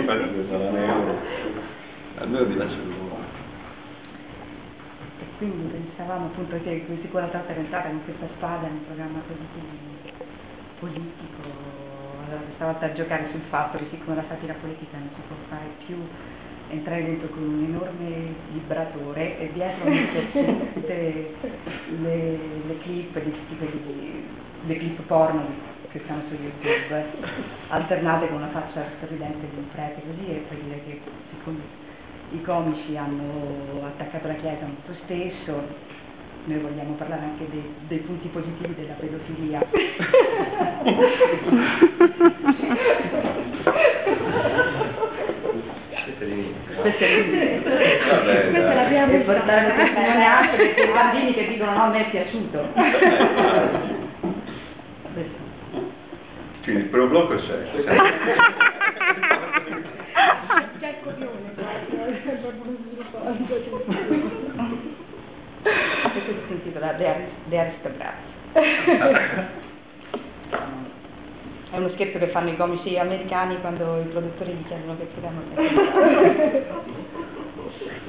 A noi piace l'uomo. E quindi pensavamo appunto che Sicura Tratta era entrata con questa spada in un programma politico, allora questa volta a giocare sul fatto che siccome la satira politica non si può fare più, entrare dentro con un enorme vibratore e dietro mettersi tutte le clip di tutti quelli le clip porno che stanno su YouTube, alternate con una faccia sorridente di un prete così, e poi dire che siccome i comici hanno attaccato la Chiesa molto spesso, noi vogliamo parlare anche dei punti positivi della pedofilia. Questo è l'inizio. E portare la testimonianza perché i bambini che dicono no, a me è piaciuto. Quindi il primo blocco c'è. C'è il copione, questo si intitola The Aristocrats. È uno scherzo che fanno i comici americani quando i produttori gli chiedono che programma